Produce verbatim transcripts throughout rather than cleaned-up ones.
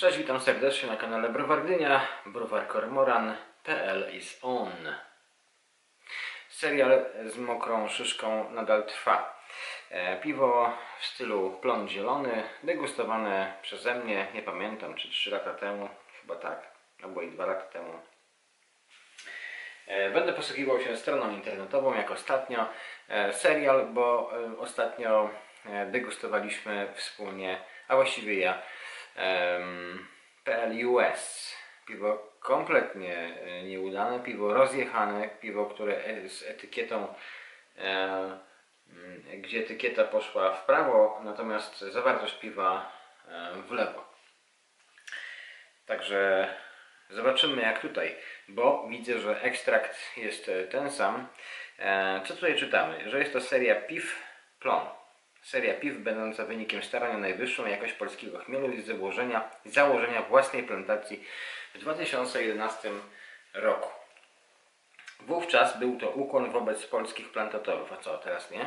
Cześć, witam serdecznie na kanale Browar Gdynia. Browar Kormoran kropka p l is on. Serial z mokrą szyszką nadal trwa. Piwo w stylu plon zielony, degustowane przeze mnie, nie pamiętam czy trzy lata temu, chyba tak, albo i dwa lata temu. Będę posługiwał się stroną internetową jak ostatnio serial, bo ostatnio degustowaliśmy wspólnie, a właściwie ja, P L U S. Piwo kompletnie nieudane, piwo rozjechane, piwo, które z etykietą, gdzie etykieta poszła w prawo, natomiast zawartość piwa w lewo. Także zobaczymy jak tutaj, bo widzę, że ekstrakt jest ten sam. Co tutaj czytamy? Że jest to seria Piw Plon. Seria piw będąca wynikiem starania najwyższą jakość polskiego chmielu i założenia, założenia własnej plantacji w dwa tysiące jedenastym roku. Wówczas był to ukłon wobec polskich plantatorów. A co, teraz nie?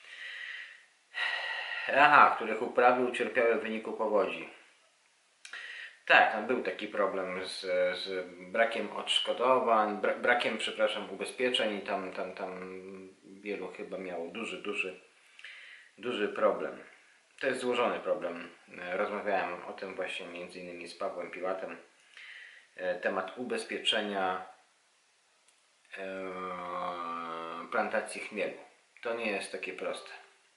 Aha, których uprawy ucierpiały w wyniku powodzi. Tak, tam był taki problem z, z brakiem odszkodowań, bra, brakiem, przepraszam, ubezpieczeń i tam, tam, tam wielu chyba miało duży, duży, duży problem. To jest złożony problem. Rozmawiałem o tym właśnie między innymi z Pawłem Piłatem. Temat ubezpieczenia e, plantacji chmielu. To nie jest takie proste.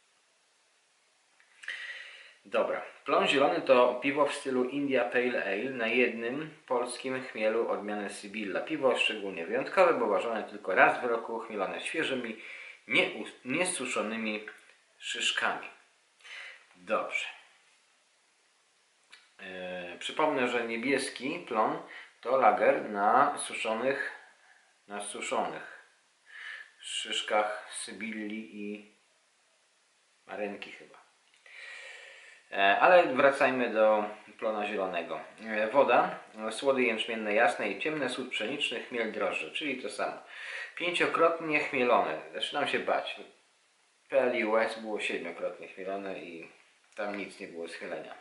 Dobra, plon zielony to piwo w stylu India Pale Ale na jednym polskim chmielu odmiany Sybilla. Piwo szczególnie wyjątkowe, bo ważone tylko raz w roku, chmielone świeżymi, niesuszonymi szyszkami. Dobrze. Yy, przypomnę, że niebieski plon to lager na suszonych, na suszonych szyszkach Sybilli i Marenki chyba. Ale wracajmy do plona zielonego. Woda, słody jęczmienne jasne i ciemne, sód pszeniczny, chmiel drożdży, czyli to samo. Pięciokrotnie chmielone. Zaczynam się bać. P L U S było siedmiokrotnie chmielone i tam nic nie było z chmielenia.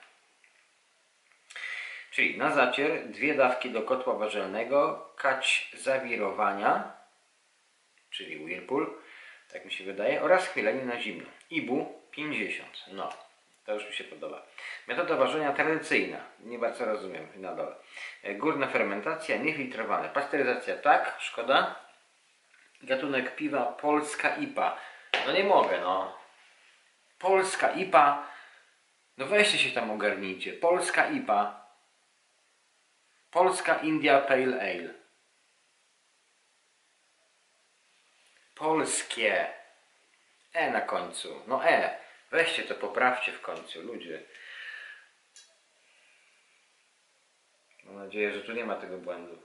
Czyli na zacier dwie dawki do kotła warzelnego, kać zawirowania, czyli whirlpool, tak mi się wydaje, oraz chmielenie na zimno. Ibu pięćdziesiąt. No. To już mi się podoba. Metoda ważenia tradycyjna. Nie bardzo rozumiem na dole. Górna fermentacja, niefiltrowane. Pasteryzacja tak, szkoda. Gatunek piwa polska I P A. No nie mogę, no. Polska I P A. No weźcie się tam ogarnijcie. Polska I P A. Polska India Pale Ale. Polskie. E na końcu. No E. Weźcie to, poprawcie w końcu, ludzie. Mam nadzieję, że tu nie ma tego błędu.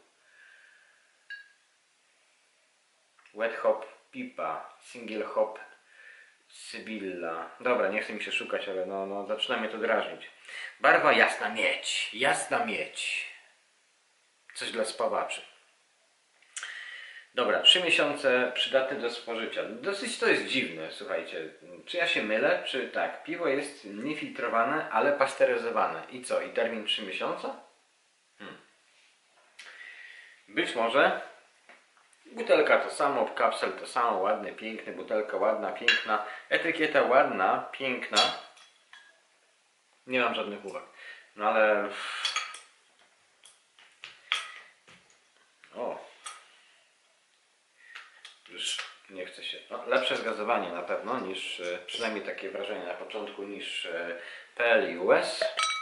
Wet hop pipa, single hop Sybilla. Dobra, nie chcę mi się szukać, ale no, no zaczyna mnie to drażnić. Barwa jasna miedź, jasna miedź. Coś dla spawaczy. Dobra, trzy miesiące przydatne do spożycia. Dosyć to jest dziwne, słuchajcie. Czy ja się mylę? Czy tak? Piwo jest niefiltrowane, ale pasteryzowane. I co? I termin trzy miesiące? Hmm. Być może. Butelka to samo, kapsel to samo, ładny, piękny, butelka ładna, piękna, etykieta ładna, piękna. Nie mam żadnych uwag. No ale... O. Już nie chce się. No, lepsze zgazowanie na pewno niż, przynajmniej takie wrażenie na początku, niż P L U S.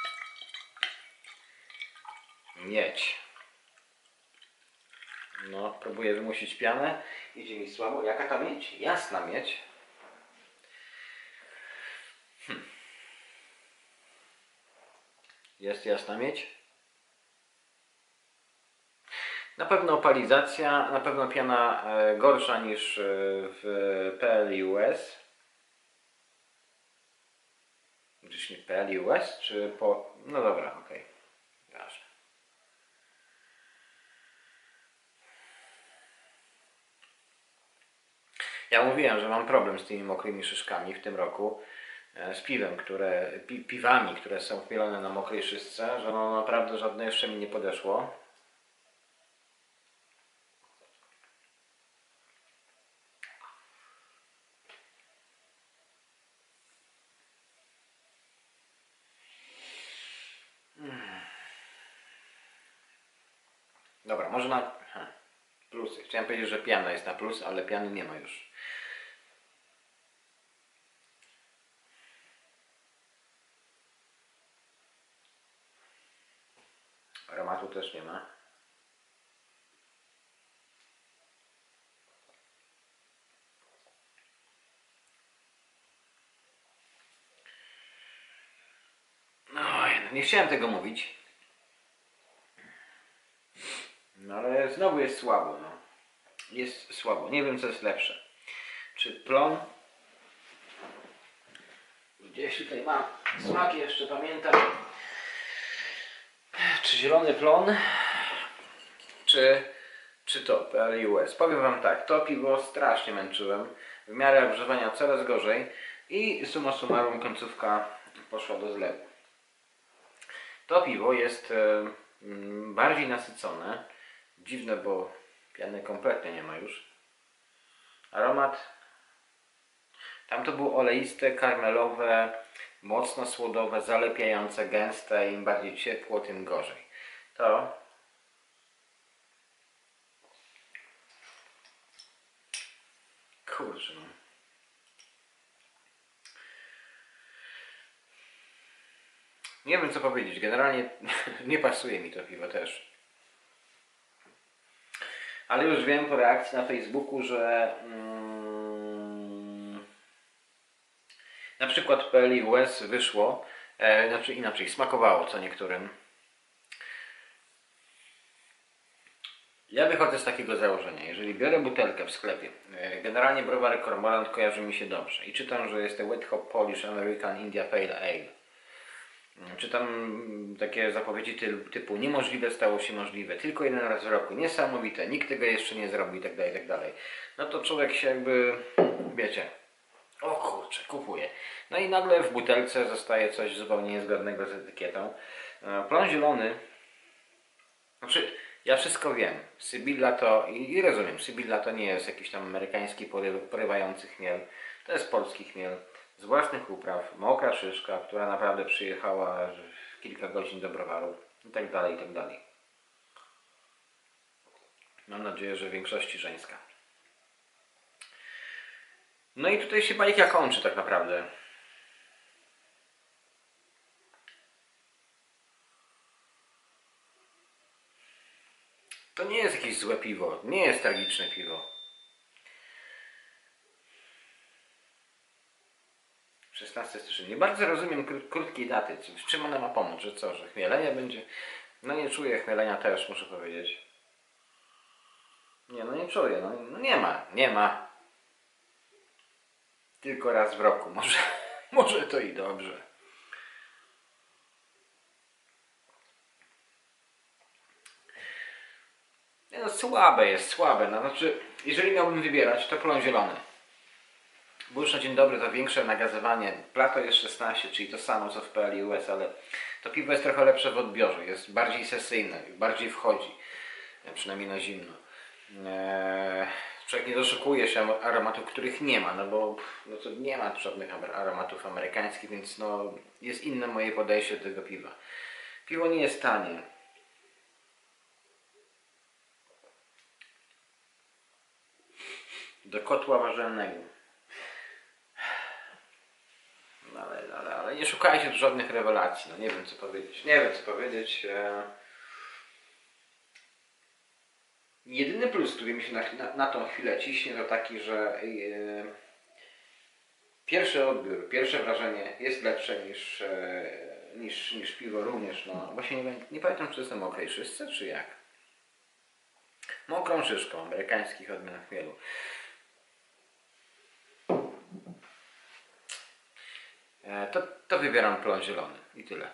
Miedź. No, próbuję wymusić pianę. Idzie mi słabo. Jaka ta miedź? Jasna miedź. Hm. Jest jasna miedź? Na pewno opalizacja, na pewno piana e, gorsza niż e, w P L U S. Czyż nie P L U S, czy po... No dobra, okej. Okay. Ja mówiłem, że mam problem z tymi mokrymi szyszkami w tym roku. z piwem, które, pi, piwami, które są chmielone na mokrej szyszce, że no naprawdę żadne jeszcze mi nie podeszło. Dobra, może na ha, plusy. Chciałem powiedzieć, że piana jest na plus, ale piany nie ma już. Aromatu też nie ma. Oj, no nie chciałem tego mówić. No ale znowu jest słabo. No. Jest słabo. Nie wiem, co jest lepsze. Czy plon? Gdzieś tutaj mam smak jeszcze, pamiętam. Czy zielony plon? Czy, czy to P L U S? Powiem wam tak, to piwo strasznie męczyłem. W miarę ogrzewania coraz gorzej. I summa summarum końcówka poszła do zlewu. To piwo jest e, bardziej nasycone. Dziwne, bo piany kompletnie nie ma już. Aromat. Tam to było oleiste, karmelowe, mocno słodowe, zalepiające, gęste. Im bardziej ciepło, tym gorzej. To kurczę, no. Nie wiem, co powiedzieć. Generalnie nie pasuje mi to piwo też. Ale już wiem po reakcji na Facebooku, że mm, na przykład P L U S wyszło, e, znaczy inaczej, smakowało co niektórym. Ja wychodzę z takiego założenia, jeżeli biorę butelkę w sklepie, e, generalnie browar Kormorant kojarzy mi się dobrze i czytam, że jest to Wet Hop Polish American India Pale Ale. Czytam takie zapowiedzi typu niemożliwe stało się możliwe, tylko jeden raz w roku, niesamowite, nikt tego jeszcze nie zrobił itd., itd. No to człowiek się jakby, wiecie, o kurczę, kupuje. No i nagle w butelce zostaje coś zupełnie niezgodnego z etykietą. Plon zielony, znaczy ja wszystko wiem, Sybilla to, i rozumiem, Sybilla to nie jest jakiś tam amerykański porywający chmiel, to jest polski chmiel. Z własnych upraw, mokra szyszka, która naprawdę przyjechała w kilka godzin do browaru i tak dalej, i tak dalej. Mam nadzieję, że w większości żeńska. No i tutaj się bajka kończy tak naprawdę. To nie jest jakieś złe piwo, nie jest tragiczne piwo. szesnastego stycznia. Nie bardzo rozumiem krótkiej daty. W czym ona ma pomóc? Że co? Że chmielenie będzie? No nie czuję chmielenia też, muszę powiedzieć. Nie, no nie czuję. No, no nie ma. Nie ma. Tylko raz w roku. Może, może to i dobrze. No, słabe jest, słabe. No, znaczy, jeżeli miałbym wybierać, to plon zielony. Bo już na dzień dobry to większe nagazowanie. Plato jest szesnaście, czyli to samo co w P L U S, ale to piwo jest trochę lepsze w odbiorze. Jest bardziej sesyjne, bardziej wchodzi. Przynajmniej na zimno. Eee, człowiek nie doszukuje się aromatów, których nie ma, no bo no to nie ma żadnych aromatów amerykańskich, więc no, jest inne moje podejście do tego piwa. Piwo nie jest tanie. Do kotła warzelnego. No ale, ale, ale nie szukajcie tu żadnych rewelacji. No nie wiem co powiedzieć. Nie wiem co powiedzieć. Eee... Jedyny plus, który mi się na, na, na tą chwilę ciśnie, to taki, że yy, pierwszy odbiór, pierwsze wrażenie jest lepsze niż, yy, niż, niż piwo również. No, właśnie nie, nie pamiętam, czy to jest na mokrej szyszce, czy jak. Mokrą szyszką amerykańskich odmian chmielu. Yy, to, to wybieram plon zielony i tyle.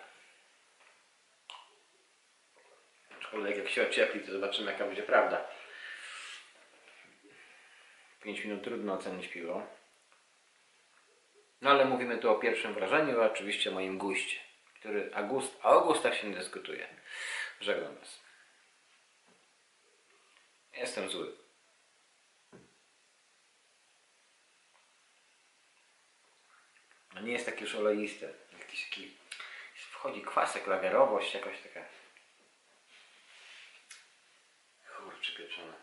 Aczkolwiek jak się ociepli, to zobaczymy jaka będzie prawda. pięć minut trudno ocenić piwo. No ale mówimy tu o pierwszym wrażeniu, a oczywiście o moim guście, który, a, gust, a o gustach się nie dyskutuje. Żegnam Was. Jestem zły. No nie jest taki już oleisty. Jakiś taki, wchodzi kwasek, lawiarowość, jakaś taka. Kurczę pieczona.